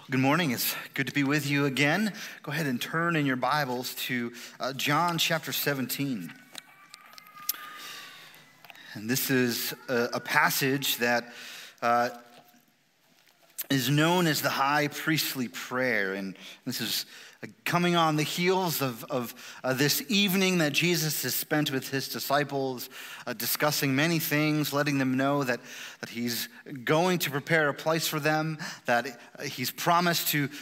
Good morning. It's good to be with you again. Go ahead and turn in your Bibles to John chapter 17. And this is a passage that is known as the high priestly prayer. And this is coming on the heels of this evening that Jesus has spent with his disciples, discussing many things, letting them know that he's going to prepare a place for them, that he's promised to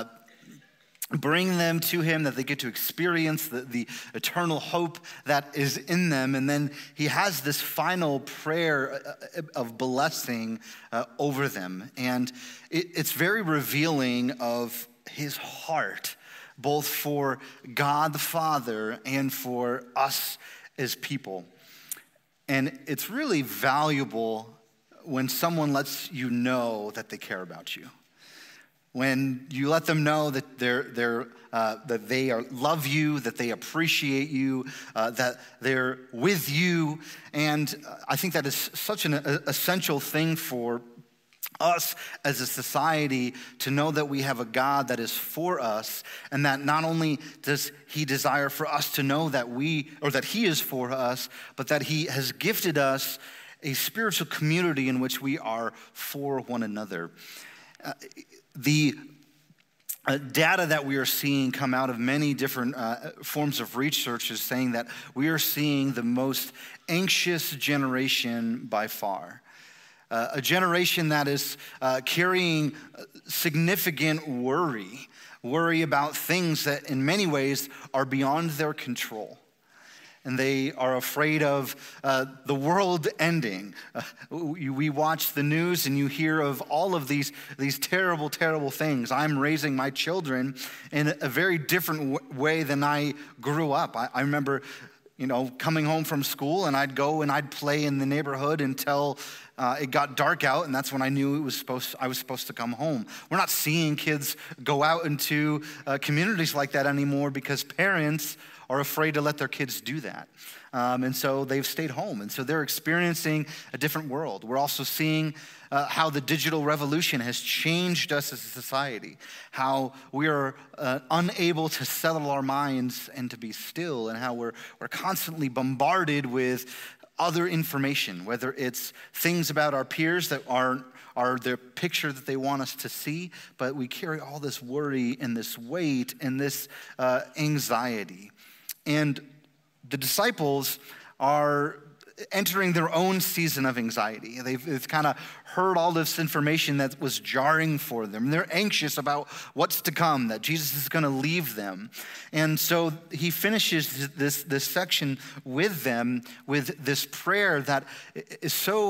bring them to him, that they get to experience the eternal hope that is in them. And then he has this final prayer of blessing over them. And it's very revealing of his heart, both for God the Father and for us as people. And it's really valuable when someone lets you know that they care about you. When you let them know that that they love you, that they appreciate you, that they're with you. And I think that is such an essential thing for us as a society to know that we have a God that is for us, and that not only does he desire for us to know that he is for us, but that he has gifted us a spiritual community in which we are for one another. The data that we are seeing come out of many different forms of research is saying that we are seeing the most anxious generation by far. A generation that is carrying significant worry about things that in many ways are beyond their control. And they are afraid of the world ending. We watch the news and you hear of all of these terrible, terrible things. I'm raising my children in a very different way than I grew up. I remember, coming home from school, and I'd go and I'd play in the neighborhood until it got dark out, and that's when I knew I was supposed to come home. We're not seeing kids go out into communities like that anymore because parents are afraid to let their kids do that. And so they've stayed home. And so they're experiencing a different world. We're also seeing how the digital revolution has changed us as a society, how we are unable to settle our minds and to be still, and how we're constantly bombarded with other information, whether it's things about our peers that are their picture that they want us to see, but we carry all this worry and this weight and this anxiety. And the disciples are entering their own season of anxiety. They've kind of heard all this information that was jarring for them. They're anxious about what's to come, that Jesus is going to leave them. And so he finishes this section with them with this prayer that is so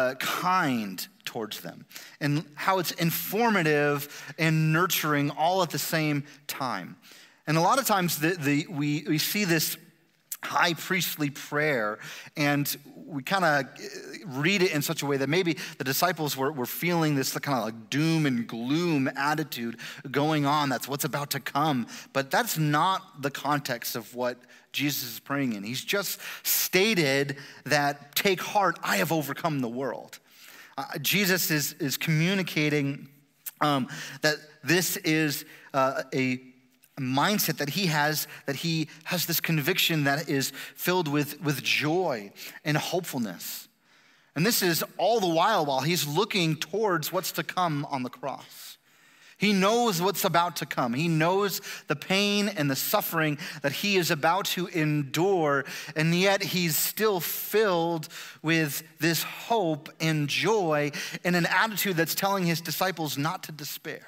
kind towards them, and how it's informative and nurturing all at the same time. And a lot of times we see this high priestly prayer, and we kind of read it in such a way that maybe the disciples were feeling this kind of like doom and gloom attitude going on. That's what's about to come. But that's not the context of what Jesus is praying in. He's just stated that, take heart, I have overcome the world. Jesus is communicating that this is a mindset that he has this conviction that is filled with joy and hopefulness. And this is all the while he's looking towards what's to come on the cross. He knows what's about to come. He knows the pain and the suffering that he is about to endure, and yet he's still filled with this hope and joy and an attitude that's telling his disciples not to despair.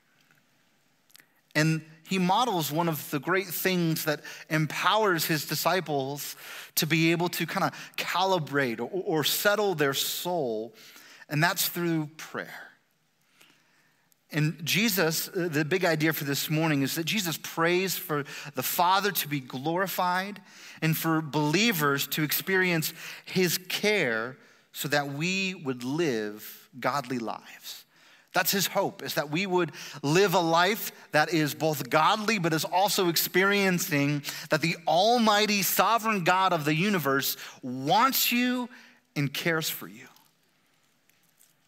And he models one of the great things that empowers his disciples to be able to kind of calibrate or settle their soul, and that's through prayer. And Jesus, the big idea for this morning is that Jesus prays for the Father to be glorified and for believers to experience his care so that we would live godly lives. That's his hope, is that we would live a life that is both godly, but is also experiencing that the almighty sovereign God of the universe wants you and cares for you.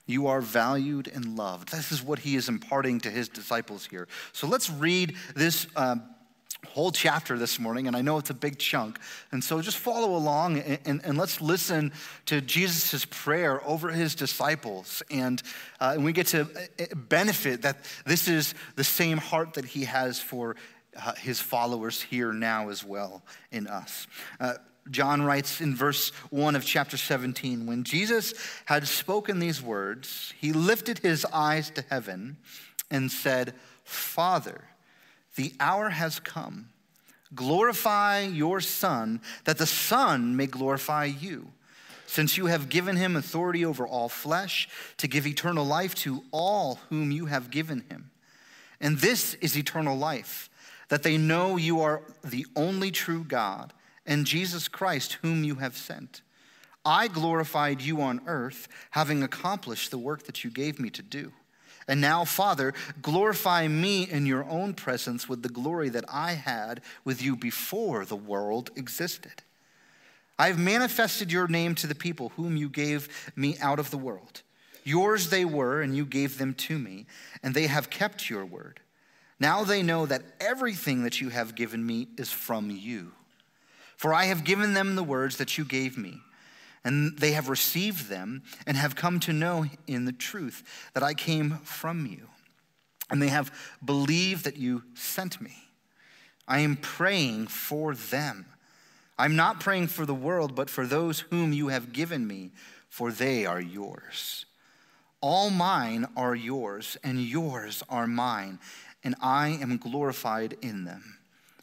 You are valued and loved. This is what he is imparting to his disciples here. So let's read this whole chapter this morning, and I know it's a big chunk, and so just follow along and let's listen to Jesus' prayer over his disciples, and we get to benefit that this is the same heart that he has for his followers here now as well in us. John writes in verse 1 of chapter 17, when Jesus had spoken these words, he lifted his eyes to heaven and said, Father, the hour has come. Glorify your Son, that the Son may glorify you, since you have given him authority over all flesh to give eternal life to all whom you have given him. And this is eternal life, that they know you are the only true God, and Jesus Christ, whom you have sent. I glorified you on earth, having accomplished the work that you gave me to do. And now, Father, glorify me in your own presence with the glory that I had with you before the world existed. I have manifested your name to the people whom you gave me out of the world. Yours they were, and you gave them to me, and they have kept your word. Now they know that everything that you have given me is from you. For I have given them the words that you gave me, and they have received them and have come to know in the truth that I came from you. And they have believed that you sent me. I am praying for them. I'm not praying for the world, but for those whom you have given me, for they are yours. All mine are yours, and yours are mine, and I am glorified in them.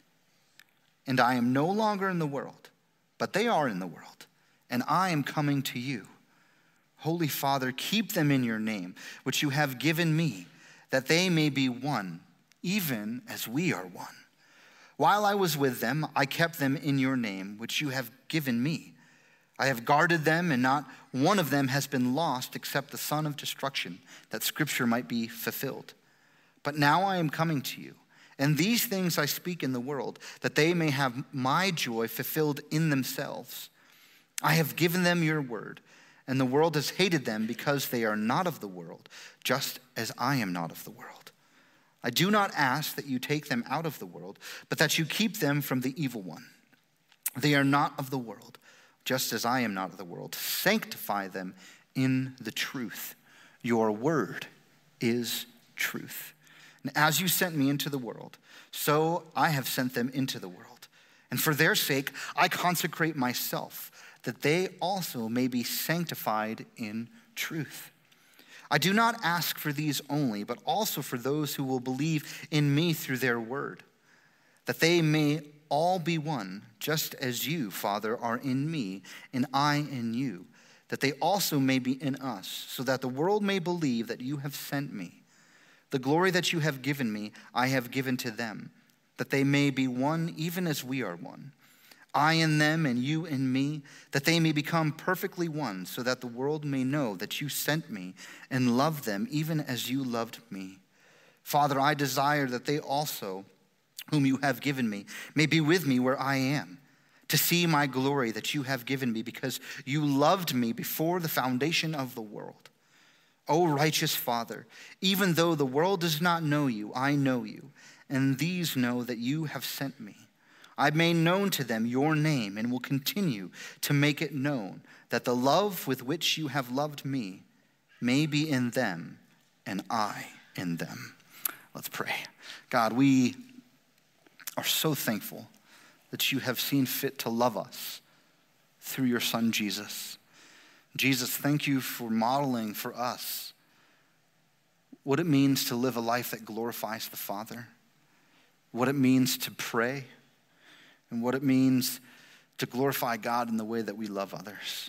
And I am no longer in the world, but they are in the world, and I am coming to you. Holy Father, keep them in your name, which you have given me, that they may be one, even as we are one. While I was with them, I kept them in your name, which you have given me. I have guarded them, and not one of them has been lost except the son of destruction, that scripture might be fulfilled. But now I am coming to you. And these things I speak in the world, that they may have my joy fulfilled in themselves. I have given them your word, and the world has hated them because they are not of the world, just as I am not of the world. I do not ask that you take them out of the world, but that you keep them from the evil one. They are not of the world, just as I am not of the world. Sanctify them in the truth. Your word is truth. And as you sent me into the world, so I have sent them into the world. And for their sake, I consecrate myself, that they also may be sanctified in truth. I do not ask for these only, but also for those who will believe in me through their word, that they may all be one, just as you, Father, are in me, and I in you, that they also may be in us, so that the world may believe that you have sent me. The glory that you have given me, I have given to them, that they may be one even as we are one. I in them and you in me, that they may become perfectly one, so that the world may know that you sent me and loved them even as you loved me. Father, I desire that they also, whom you have given me, may be with me where I am, to see my glory that you have given me, because you loved me before the foundation of the world. O righteous Father, even though the world does not know you, I know you, and these know that you have sent me. I made known to them your name and will continue to make it known, that the love with which you have loved me may be in them and I in them. Let's pray. God, we are so thankful that you have seen fit to love us through your Son, Jesus. Jesus, thank you for modeling for us what it means to live a life that glorifies the Father, what it means to pray, and what it means to glorify God in the way that we love others.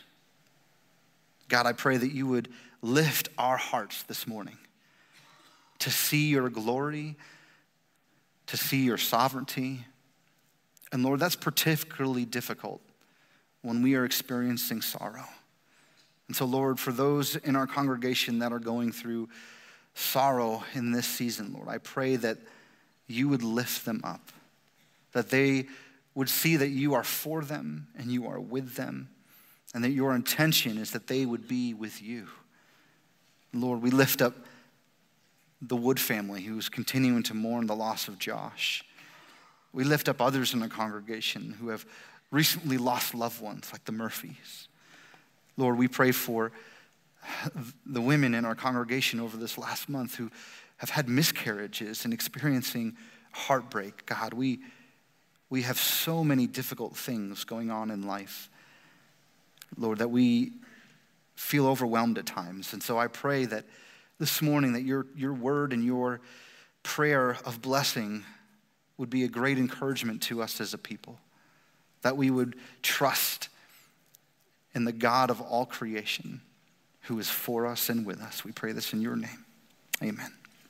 God, I pray that you would lift our hearts this morning to see your glory, to see your sovereignty. And Lord, that's particularly difficult when we are experiencing sorrow. And so, Lord, for those in our congregation that are going through sorrow in this season, Lord, I pray that you would lift them up, that they would see that you are for them and you are with them, and that your intention is that they would be with you. Lord, we lift up the Wood family who's continuing to mourn the loss of Josh. We lift up others in the congregation who have recently lost loved ones, like the Murphys. Lord, we pray for the women in our congregation over this last month who have had miscarriages and experiencing heartbreak. God, we have so many difficult things going on in life, Lord, that we feel overwhelmed at times. And so I pray that this morning that your word and your prayer of blessing would be a great encouragement to us as a people, that we would trust in the God of all creation who is for us and with us. We pray this in your name. Amen.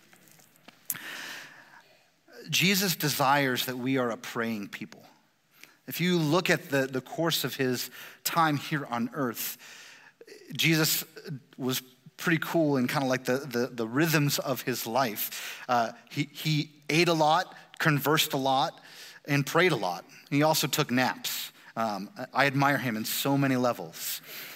Jesus desires that we are a praying people. If you look at the course of his time here on earth, Jesus was pretty cool in kind of like the rhythms of his life. He ate a lot, conversed a lot, and prayed a lot. He also took naps. I admire him in so many levels.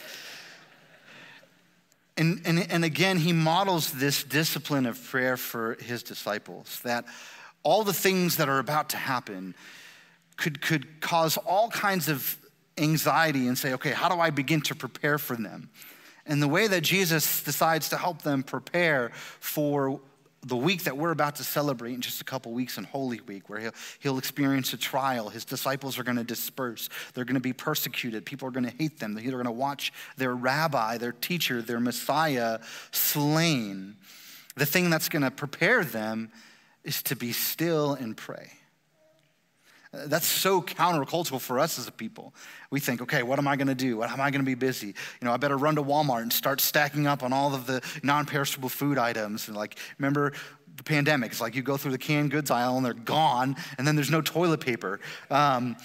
And again, he models this discipline of prayer for his disciples, that all the things that are about to happen could cause all kinds of anxiety and say, okay, how do I begin to prepare for them? And the way that Jesus decides to help them prepare for the week that we're about to celebrate in just a couple weeks in Holy Week, where he'll experience a trial. His disciples are going to disperse. They're going to be persecuted. People are going to hate them. They're going to watch their rabbi, their teacher, their Messiah slain. The thing that's going to prepare them is to be still and pray. That's so countercultural for us as a people. We think, okay, what am I going to do? How am I going to be busy? I better run to Walmart and start stacking up on all of the non-perishable food items. And remember the pandemic? It's like you go through the canned goods aisle and they're gone, and then there's no toilet paper. And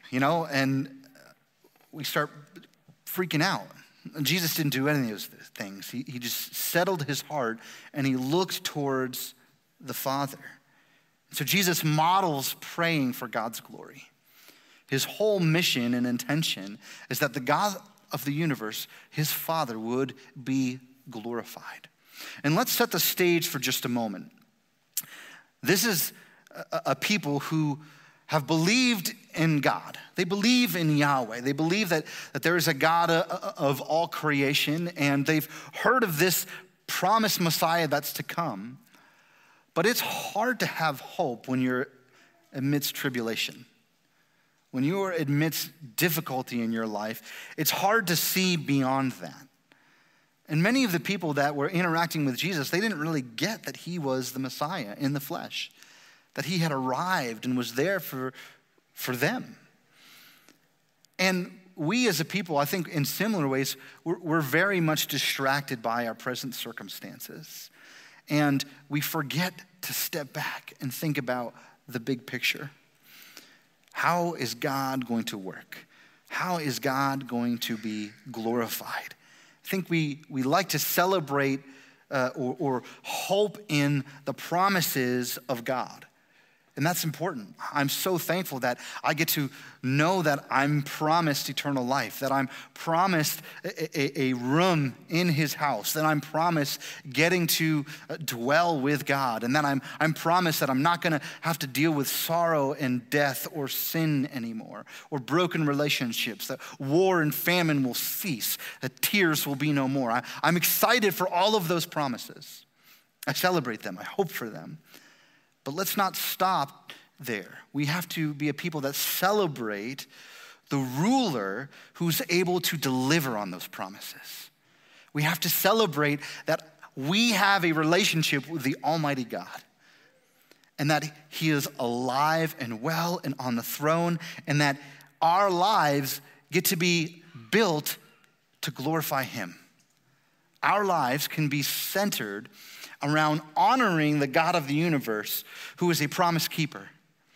we start freaking out. And Jesus didn't do any of those things. He just settled his heart and he looked towards the Father. So Jesus models praying for God's glory. His whole mission and intention is that the God of the universe, his Father, would be glorified. And let's set the stage for just a moment. This is a people who have believed in God. They believe in Yahweh. They believe that there is a God of all creation, and they've heard of this promised Messiah that's to come. But it's hard to have hope when you're amidst tribulation. When you're amidst difficulty in your life, it's hard to see beyond that. And many of the people that were interacting with Jesus, they didn't really get that he was the Messiah in the flesh, that he had arrived and was there for them. And we as a people, I think in similar ways, we're very much distracted by our present circumstances. And we forget to step back and think about the big picture. How is God going to work? How is God going to be glorified? I think we like to celebrate or hope in the promises of God. And that's important. I'm so thankful that I get to know that I'm promised eternal life, that I'm promised a room in his house, that I'm promised getting to dwell with God, and that I'm promised that I'm not going to have to deal with sorrow and death or sin anymore, or broken relationships, that war and famine will cease, that tears will be no more. I'm excited for all of those promises. I celebrate them. I hope for them. But let's not stop there. We have to be a people that celebrate the ruler who's able to deliver on those promises. We have to celebrate that we have a relationship with the Almighty God, and that he is alive and well and on the throne, and that our lives get to be built to glorify him. Our lives can be centered around honoring the God of the universe, who is a promise keeper.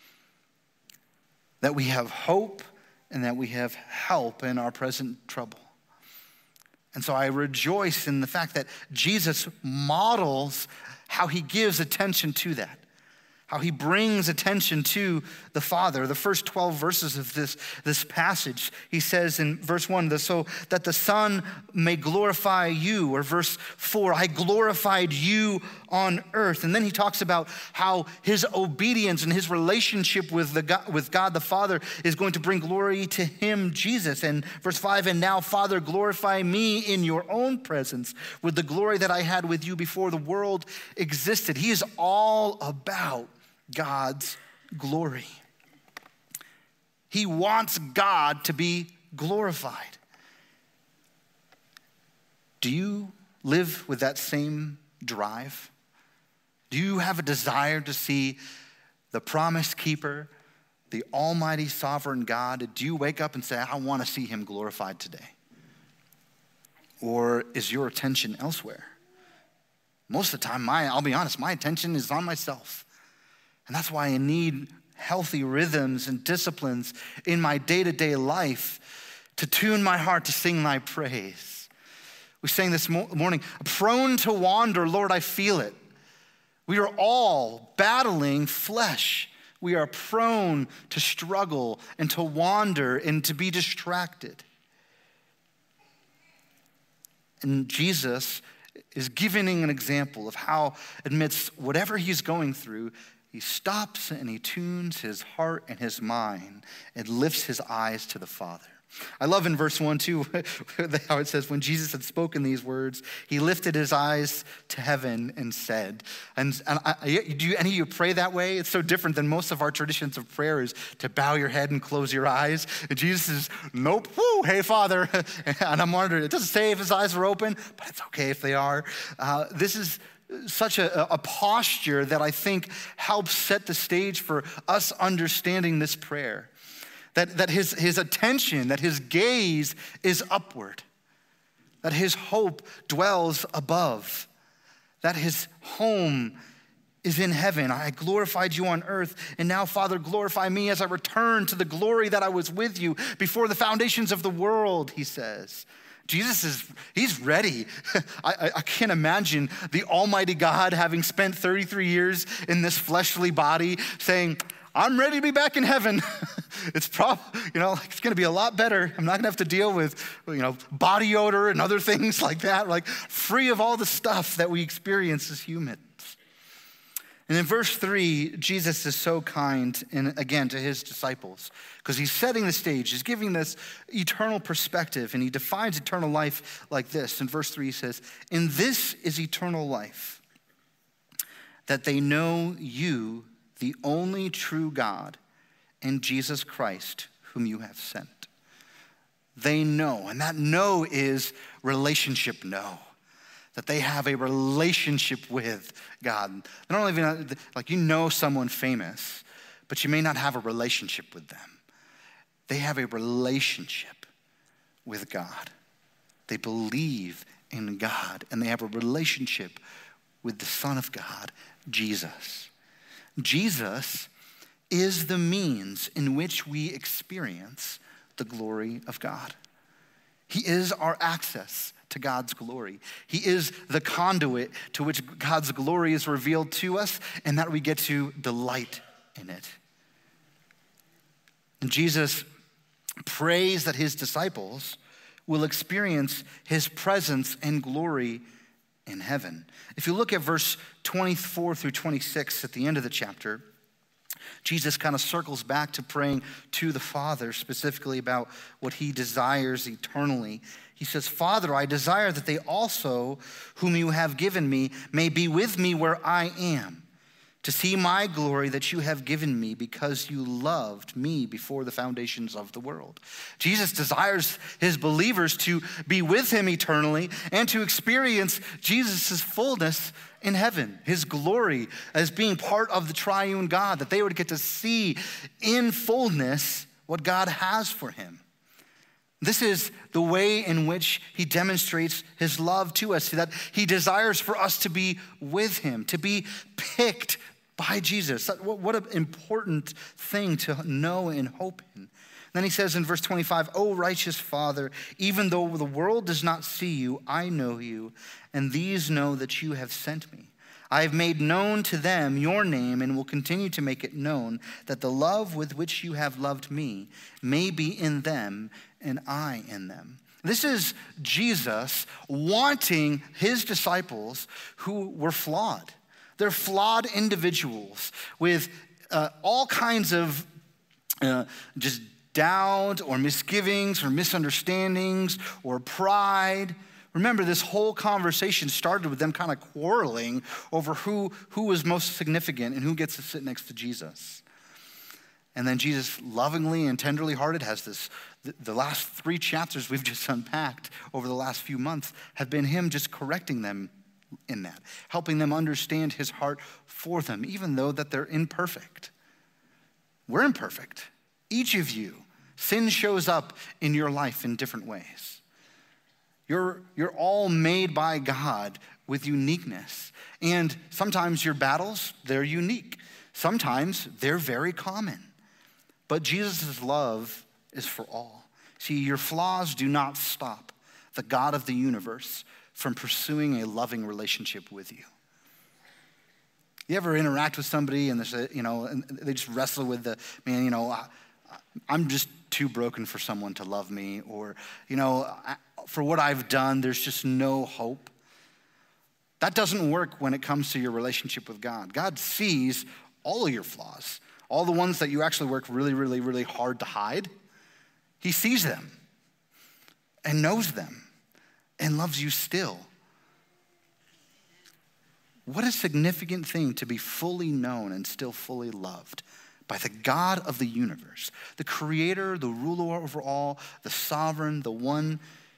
That we have hope and that we have help in our present trouble. And so I rejoice in the fact that Jesus models how he gives attention to that. how he brings attention to the Father. The first 12 verses of this passage, he says in verse 1, so that the Son may glorify you, or verse 4, I glorified you on earth. And then he talks about how his obedience and his relationship with God the Father is going to bring glory to him, Jesus. And verse 5, and now, Father, glorify me in your own presence with the glory that I had with you before the world existed. He is all about God's glory. He wants God to be glorified. Do you live with that same drive? Do you have a desire to see the promise keeper, the almighty sovereign God? Do you wake up and say, I want to see him glorified today? Or is your attention elsewhere? Most of the time, I'll be honest, my attention is on myself. And that's why I need healthy rhythms and disciplines in my day-to-day life to tune my heart to sing thy praise. We sang this morning, prone to wander, Lord, I feel it. We are all battling flesh. We are prone to struggle and to wander and to be distracted. And Jesus is giving an example of how, amidst whatever he's going through, he stops and he tunes his heart and his mind and lifts his eyes to the Father. I love in verse 1 too, how it says, when Jesus had spoken these words, he lifted his eyes to heaven and said, do any of you pray that way? It's so different than most of our traditions of prayer is to bow your head and close your eyes. And Jesus is, nope, whoo, hey, Father. And I'm wondering, it doesn't say if his eyes were open, but it's okay if they are. This is such a posture that I think helps set the stage for us understanding this prayer. That his attention, that his gaze is upward, that his hope dwells above, that his home is in heaven. I glorified you on earth, and now, Father, glorify me as I return to the glory that I was with you before the foundations of the world, he says. Jesus he's ready. I can't imagine the almighty God having spent 33 years in this fleshly body saying, I'm ready to be back in heaven. It's it's going to be a lot better. I'm not going to have to deal with, body odor and other things like that, like free of all the stuff that we experience as humans. And in verse 3, Jesus is so kind, and again, to his disciples, because he's setting the stage. He's giving this eternal perspective, and he defines eternal life like this. In verse 3, he says, and this is eternal life, that they know you, the only true God, and Jesus Christ, whom you have sent. They know, and that know is relationship know. That they have a relationship with God. They don't even, someone famous, but you may not have a relationship with them. They have a relationship with God. They believe in God, and they have a relationship with the Son of God, Jesus. Jesus is the means in which we experience the glory of God. He is our access to God's glory. He is the conduit to which God's glory is revealed to us, and that we get to delight in it. And Jesus prays that his disciples will experience his presence and glory in heaven. If you look at verse 24 through 26 at the end of the chapter, Jesus kind of circles back to praying to the Father, specifically about what he desires eternally. He says, Father, I desire that they also, whom you have given me, may be with me where I am, to see my glory that you have given me because you loved me before the foundations of the world. Jesus desires his believers to be with him eternally and to experience Jesus' fullness in heaven, his glory as being part of the triune God, that they would get to see in fullness what God has for him. This is the way in which he demonstrates his love to us, that he desires for us to be with him, to be picked by Jesus. What an important thing to know and hope in. Then he says in verse 25, O righteous Father, even though the world does not see you, I know you, and these know that you have sent me. I have made known to them your name and will continue to make it known, that the love with which you have loved me may be in them and I in them. This is Jesus wanting his disciples who were flawed. They're flawed individuals with all kinds of just doubt or misgivings or misunderstandings or pride. Remember, this whole conversation started with them kind of quarreling over who was most significant and who gets to sit next to Jesus. And then Jesus, lovingly and tenderly hearted, has the last 3 chapters we've just unpacked over the last few months have been him just correcting them in that, helping them understand his heart for them, even though that they're imperfect. We're imperfect. Each of you, sin shows up in your life in different ways. You're all made by God with uniqueness. And sometimes your battles, they're unique. Sometimes they're very common. But Jesus' love is for all. See, your flaws do not stop the God of the universe from pursuing a loving relationship with you. You ever interact with somebody and they just wrestle with I'm just too broken for someone to love me, or, for what I've done, there's just no hope. That doesn't work when it comes to your relationship with God. God sees all of your flaws, all the ones that you actually work really, really, really hard to hide. He sees them and knows them and loves you still. What a significant thing to be fully known and still fully loved by the God of the universe, the creator, the ruler over all, the sovereign, the one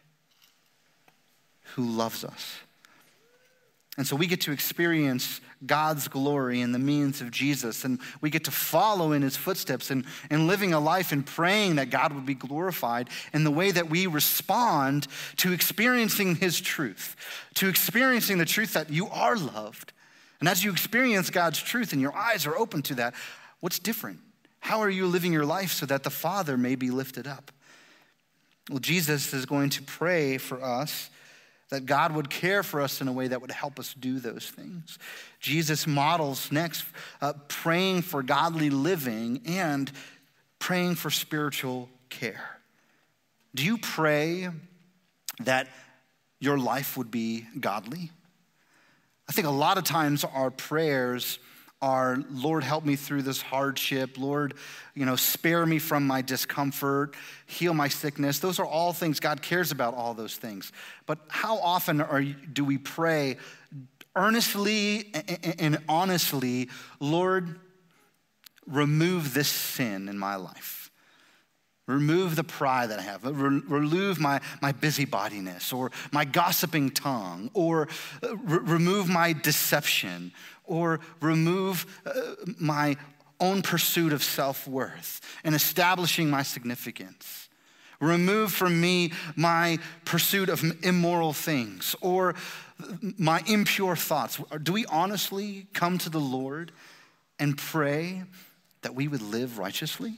who loves us. And so we get to experience God's glory in the means of Jesus, and we get to follow in his footsteps and living a life and praying that God would be glorified in the way that we respond to experiencing his truth, to experiencing the truth that you are loved. And as you experience God's truth and your eyes are open to that, what's different? How are you living your life so that the Father may be lifted up? Well, Jesus is going to pray for us that God would care for us in a way that would help us do those things. Jesus models next praying for godly living and praying for spiritual care. Do you pray that your life would be godly? I think a lot of times our prayers are, Lord, help me through this hardship. Lord, spare me from my discomfort, heal my sickness. Those are all things. God cares about all those things. But how often do we pray earnestly and honestly, Lord, remove this sin in my life? Remove the pride that I have. Remove my busybodiness or my gossiping tongue, or remove my deception, or remove my own pursuit of self-worth and establishing my significance. Remove from me my pursuit of immoral things or my impure thoughts. Do we honestly come to the Lord and pray that we would live righteously?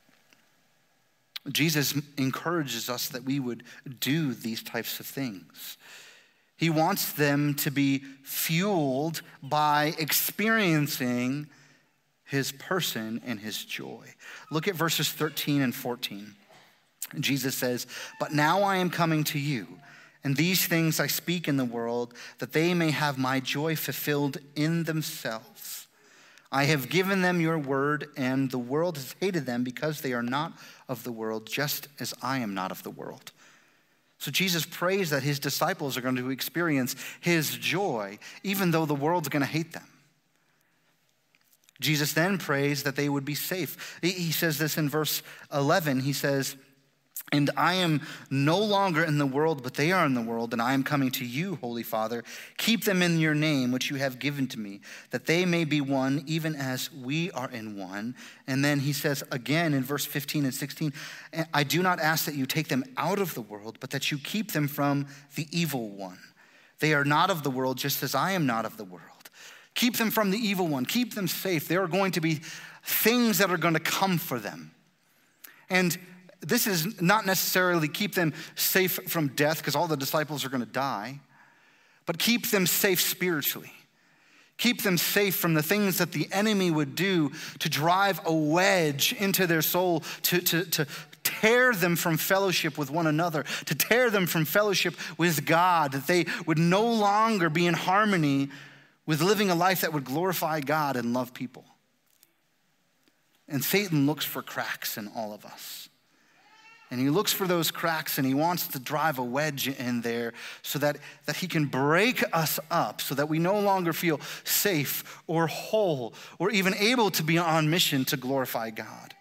Jesus encourages us that we would do these types of things. He wants them to be fueled by experiencing his person and his joy. Look at verses 13 and 14. Jesus says, "But now I am coming to you, and these things I speak in the world, that they may have my joy fulfilled in themselves. I have given them your word, and the world has hated them because they are not of the world, just as I am not of the world." So Jesus prays that his disciples are going to experience his joy, even though the world's going to hate them. Jesus then prays that they would be safe. He says this in verse 11. He says, "And I am no longer in the world, but they are in the world, and I am coming to you, Holy Father. Keep them in your name, which you have given to me, that they may be one, even as we are in one." And then he says again in verse 15 and 16, "I do not ask that you take them out of the world, but that you keep them from the evil one. They are not of the world, just as I am not of the world." Keep them from the evil one. Keep them safe. There are going to be things that are going to come for them. And this is not necessarily keep them safe from death, because all the disciples are going to die, but keep them safe spiritually. Keep them safe from the things that the enemy would do to drive a wedge into their soul, to tear them from fellowship with one another, to tear them from fellowship with God, that they would no longer be in harmony with living a life that would glorify God and love people. And Satan looks for cracks in all of us. And he looks for those cracks and he wants to drive a wedge in there so that he can break us up so that we no longer feel safe or whole or even able to be on mission to glorify God.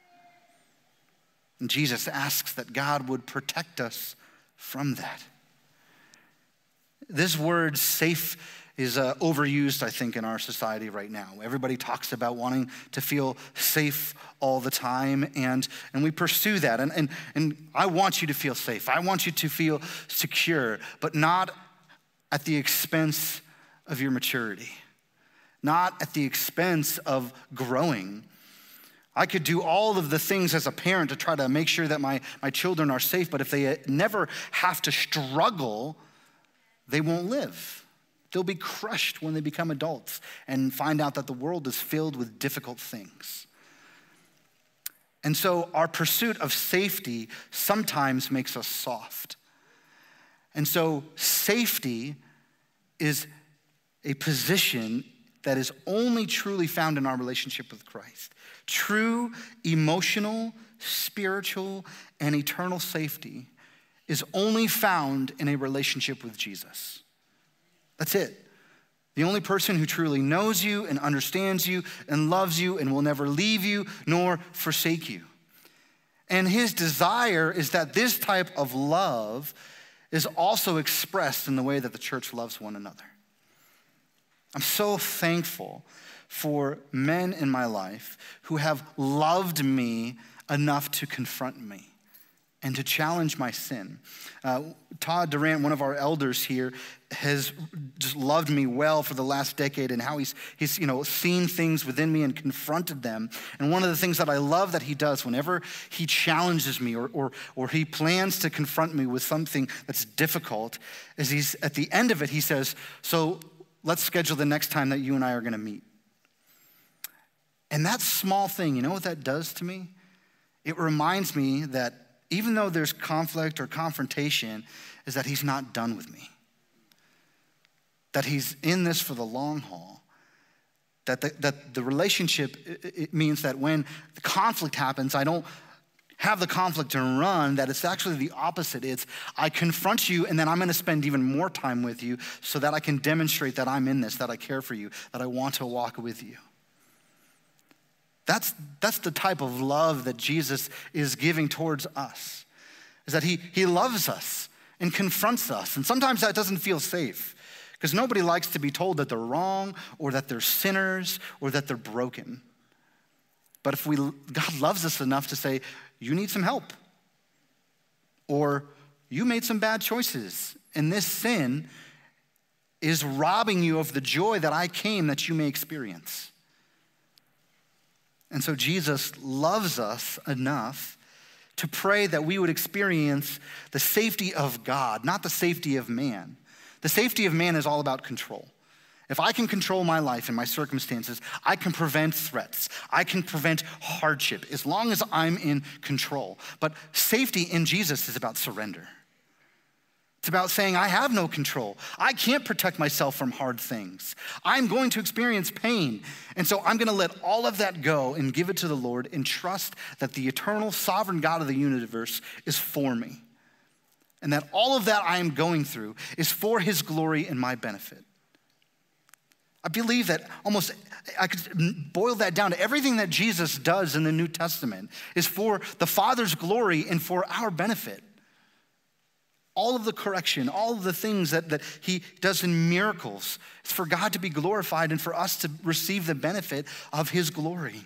And Jesus asks that God would protect us from that. This word safe is overused, I think, in our society right now. Everybody talks about wanting to feel safe all the time, and we pursue that. And I want you to feel safe. I want you to feel secure, but not at the expense of your maturity, not at the expense of growing. I could do all of the things as a parent to try to make sure that my children are safe, but if they never have to struggle, they won't live. They'll be crushed when they become adults and find out that the world is filled with difficult things. And so our pursuit of safety sometimes makes us soft. And so safety is a position that is only truly found in our relationship with Christ. True emotional, spiritual, and eternal safety is only found in a relationship with Jesus. That's it. The only person who truly knows you and understands you and loves you and will never leave you nor forsake you. And his desire is that this type of love is also expressed in the way that the church loves one another. I'm so thankful for men in my life who have loved me enough to confront me and to challenge my sin. Todd Durant, one of our elders here, has just loved me well for the last decade and how he's seen things within me and confronted them. And one of the things that I love that he does whenever he challenges me or he plans to confront me with something that's difficult is he's at the end of it, he says, so let's schedule the next time that you and I are gonna meet. And that small thing, you know what that does to me? It reminds me that even though there's conflict or confrontation, is that he's not done with me. That he's in this for the long haul. That the relationship, it means that when the conflict happens, I don't have the conflict and run, that it's actually the opposite. It's I confront you and then I'm gonna spend even more time with you so that I can demonstrate that I'm in this, that I care for you, that I want to walk with you. That's the type of love that Jesus is giving towards us, is that he loves us and confronts us. And sometimes that doesn't feel safe because nobody likes to be told that they're wrong or that they're sinners or that they're broken. But if God loves us enough to say, you need some help, or you made some bad choices and this sin is robbing you of the joy that I came that you may experience. And so Jesus loves us enough to pray that we would experience the safety of God, not the safety of man. The safety of man is all about control. If I can control my life and my circumstances, I can prevent threats. I can prevent hardship as long as I'm in control. But safety in Jesus is about surrender. It's about saying, I have no control. I can't protect myself from hard things. I'm going to experience pain. And so I'm gonna let all of that go and give it to the Lord and trust that the eternal sovereign God of the universe is for me. And that all of that I am going through is for his glory and my benefit. I believe that I could boil that down to everything that Jesus does in the New Testament is for the Father's glory and for our benefit. All of the correction, all of the things that he does in miracles, it's for God to be glorified and for us to receive the benefit of his glory.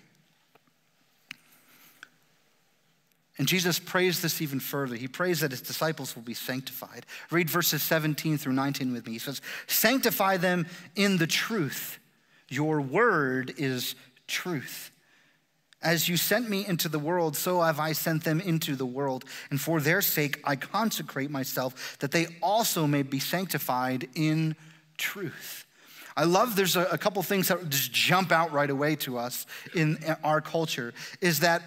And Jesus prays this even further. He prays that his disciples will be sanctified. Read verses 17 through 19 with me. He says, sanctify them in the truth. Your word is truth. As you sent me into the world, so have I sent them into the world. And for their sake, I consecrate myself, that they also may be sanctified in truth. I love there's a couple things that just jump out right away to us in our culture, is that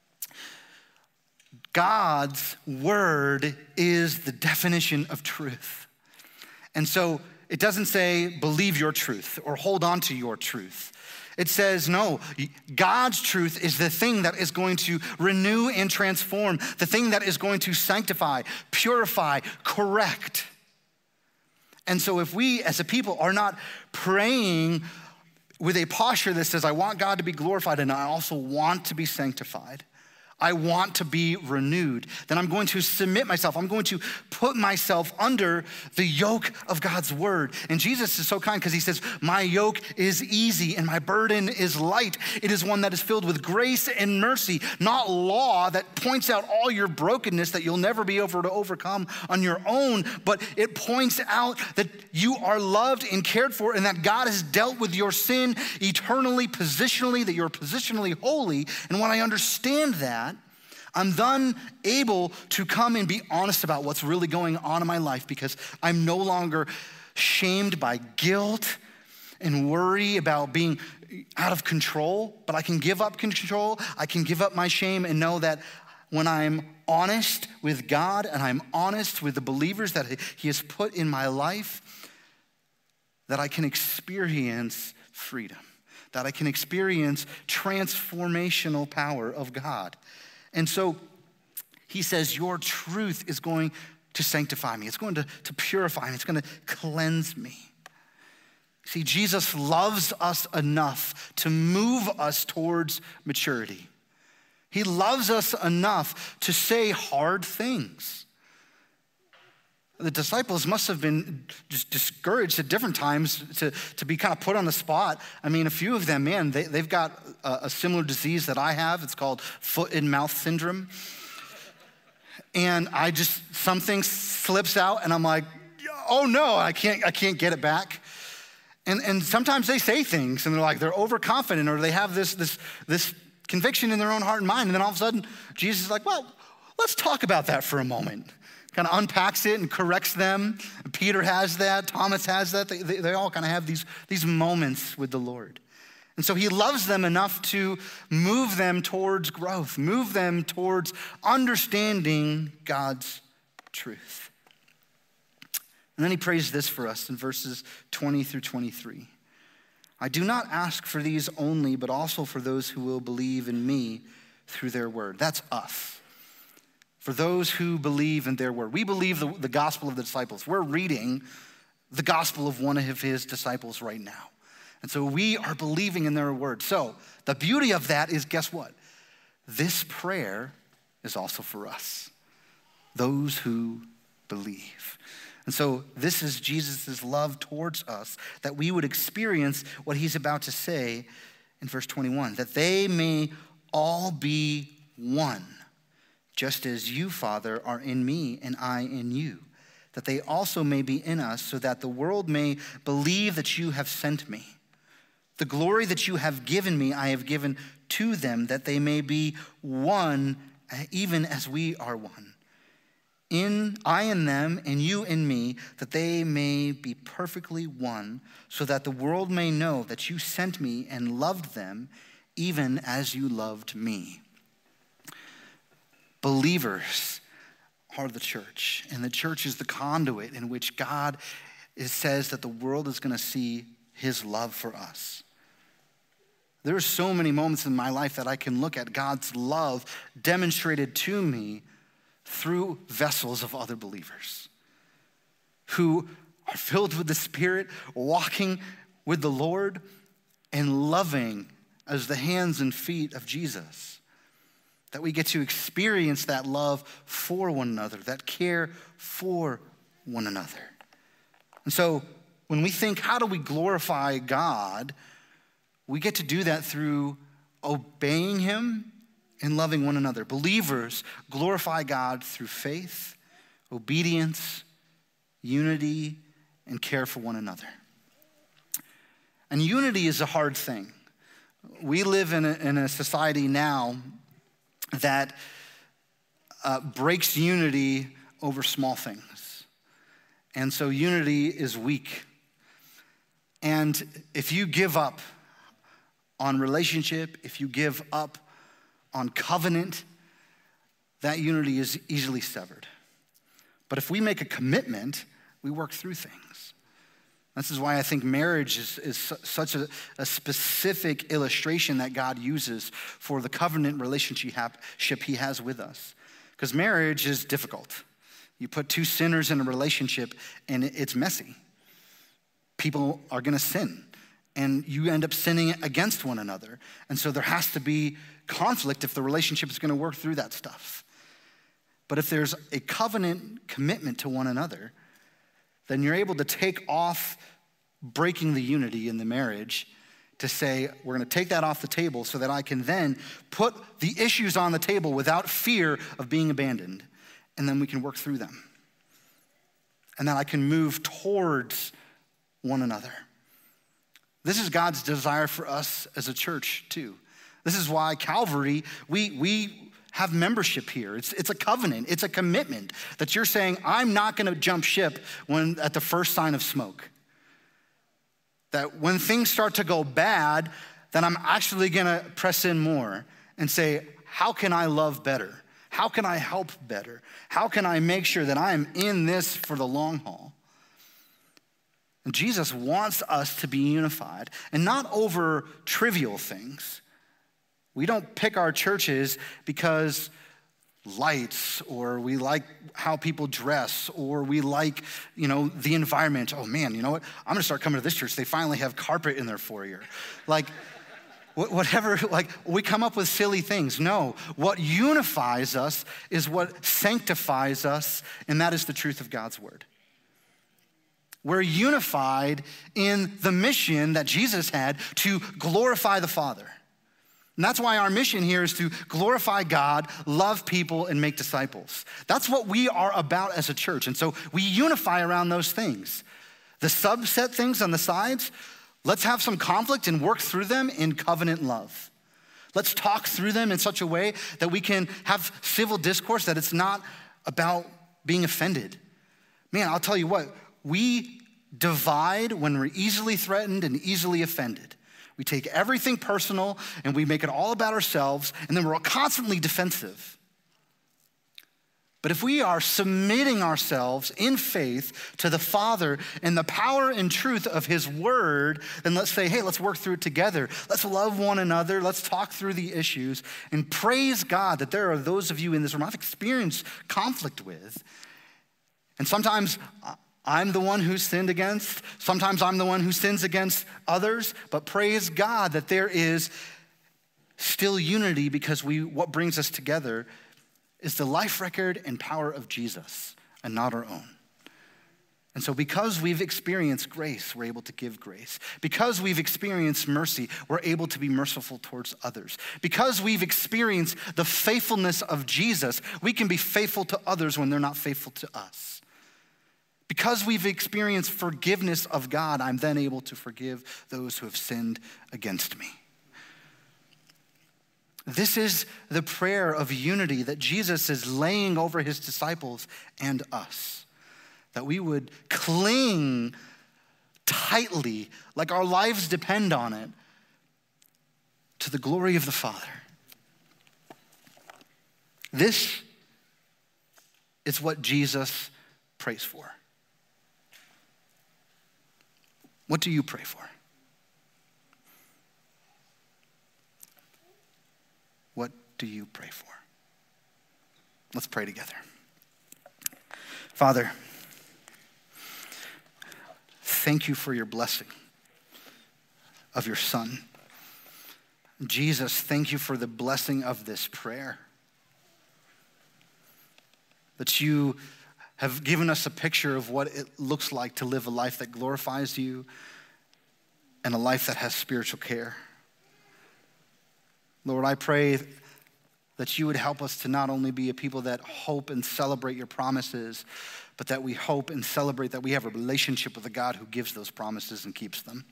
God's word is the definition of truth. And so it doesn't say believe your truth or hold on to your truth. It says, no, God's truth is the thing that is going to renew and transform, the thing that is going to sanctify, purify, correct. And so if we as a people are not praying with a posture that says, I want God to be glorified and I also want to be sanctified, I want to be renewed, then I'm going to submit myself. I'm going to put myself under the yoke of God's word. And Jesus is so kind because he says, my yoke is easy and my burden is light. It is one that is filled with grace and mercy, not law that points out all your brokenness that you'll never be able to overcome on your own, but it points out that you are loved and cared for and that God has dealt with your sin eternally, positionally, that you're positionally holy. And when I understand that, I'm then able to come and be honest about what's really going on in my life because I'm no longer shamed by guilt and worry about being out of control, but I can give up control, I can give up my shame and know that when I'm honest with God and I'm honest with the believers that he has put in my life, that I can experience freedom, that I can experience transformational power of God. And so he says, your truth is going to sanctify me. It's going to purify me. It's going to cleanse me. See, Jesus loves us enough to move us towards maturity. He loves us enough to say hard things. The disciples must have been just discouraged at different times to be kind of put on the spot. I mean, a few of them, man, they've got a similar disease that I have. It's called foot and mouth syndrome. And something slips out and I'm like, oh no, I can't get it back. And sometimes they say things and they're overconfident or they have this conviction in their own heart and mind. And then all of a sudden, Jesus is like, well, let's talk about that for a moment. Kind of unpacks it and corrects them. Peter has that, Thomas has that. They all kind of have these moments with the Lord. And so he loves them enough to move them towards growth, move them towards understanding God's truth. And then he prays this for us in verses 20 through 23. I do not ask for these only, but also for those who will believe in me through their word. That's us. For those who believe in their word. We believe the gospel of the disciples. We're reading the gospel of one of his disciples right now. And so we are believing in their word. So the beauty of that is, guess what? This prayer is also for us. Those who believe. And so this is Jesus' love towards us, that we would experience what he's about to say in verse 21, that they may all be one. Just as you, Father, are in me and I in you, that they also may be in us, so that the world may believe that you have sent me. The glory that you have given me, I have given to them, that they may be one, even as we are one. I in them and you in me, that they may be perfectly one, so that the world may know that you sent me and loved them, even as you loved me. Believers are the church, and the church is the conduit in which God says that the world is going to see his love for us. There are so many moments in my life that I can look at God's love demonstrated to me through vessels of other believers who are filled with the Spirit, walking with the Lord, and loving as the hands and feet of Jesus. That we get to experience that love for one another, that care for one another. And so when we think, how do we glorify God? We get to do that through obeying him and loving one another. Believers glorify God through faith, obedience, unity, and care for one another. And unity is a hard thing. We live in a society now that breaks unity over small things. And so unity is weak. And if you give up on relationship, if you give up on covenant, that unity is easily severed. But if we make a commitment, we work through things. This is why I think marriage is such a specific illustration that God uses for the covenant relationship he has with us. Because marriage is difficult. You put two sinners in a relationship and it's messy. People are gonna sin and you end up sinning against one another. And so there has to be conflict if the relationship is gonna work through that stuff. But if there's a covenant commitment to one another, then you're able to take off breaking the unity in the marriage to say, we're gonna take that off the table so that I can then put the issues on the table without fear of being abandoned. And then we can work through them. And then I can move towards one another. This is God's desire for us as a church too. This is why Calvary, we have membership here. It's a covenant, it's a commitment that you're saying, I'm not gonna jump ship at the first sign of smoke. That when things start to go bad, then I'm actually gonna press in more and say, how can I love better? How can I help better? How can I make sure that I am in this for the long haul? And Jesus wants us to be unified and not over trivial things. We don't pick our churches because lights, or we like how people dress, or we like, the environment. Oh man, you know what? I'm gonna start coming to this church. They finally have carpet in their foyer. Like, whatever, we come up with silly things. No, what unifies us is what sanctifies us, and that is the truth of God's word. We're unified in the mission that Jesus had to glorify the Father. And that's why our mission here is to glorify God, love people, and make disciples. That's what we are about as a church. And so we unify around those things. The subset things on the sides, let's have some conflict and work through them in covenant love. Let's talk through them in such a way that we can have civil discourse, that it's not about being offended. Man, I'll tell you what, we divide when we're easily threatened and easily offended. We take everything personal and we make it all about ourselves, and then we're constantly defensive. But if we are submitting ourselves in faith to the Father and the power and truth of his word, then let's say, hey, let's work through it together. Let's love one another. Let's talk through the issues and praise God that there are those of you in this room I've experienced conflict with. And sometimes I'm the one who's sinned against. Sometimes I'm the one who sins against others. But praise God that there is still unity, because what brings us together is the life record and power of Jesus and not our own. And so because we've experienced grace, we're able to give grace. Because we've experienced mercy, we're able to be merciful towards others. Because we've experienced the faithfulness of Jesus, we can be faithful to others when they're not faithful to us. Because we've experienced forgiveness of God, I'm then able to forgive those who have sinned against me. This is the prayer of unity that Jesus is laying over his disciples and us. That we would cling tightly, like our lives depend on it, to the glory of the Father. This is what Jesus prays for. What do you pray for? What do you pray for? Let's pray together. Father, thank you for your blessing of your Son. Jesus, thank you for the blessing of this prayer. That you have given us a picture of what it looks like to live a life that glorifies you and a life that has spiritual care. Lord, I pray that you would help us to not only be a people that hope and celebrate your promises, but that we hope and celebrate that we have a relationship with a God who gives those promises and keeps them.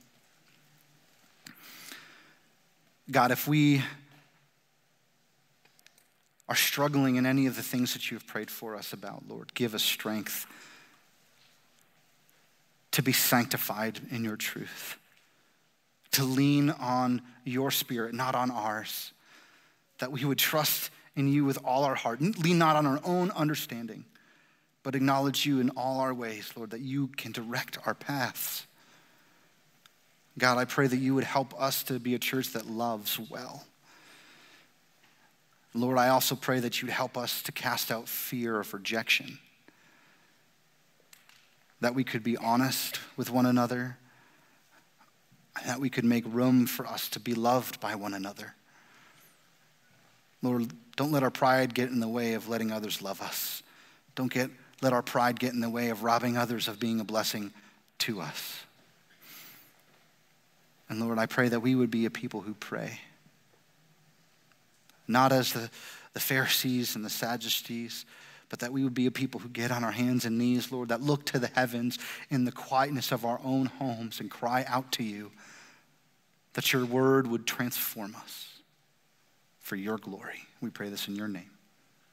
God, if we are struggling in any of the things that you have prayed for us about, Lord, give us strength to be sanctified in your truth. to lean on your Spirit, not on ours, that we would trust in you with all our heart, lean not on our own understanding, but acknowledge you in all our ways, Lord, that you can direct our paths. God, I pray that you would help us to be a church that loves well. Lord, I also pray that you'd help us to cast out fear of rejection, that we could be honest with one another, and that we could make room for us to be loved by one another. Lord, don't let our pride get in the way of letting others love us. Don't let our pride get in the way of robbing others of being a blessing to us. And Lord, I pray that we would be a people who pray. Not as the Pharisees and the Sadducees, but that we would be a people who get on our hands and knees, Lord, that look to the heavens in the quietness of our own homes and cry out to you, that your word would transform us for your glory. We pray this in your name.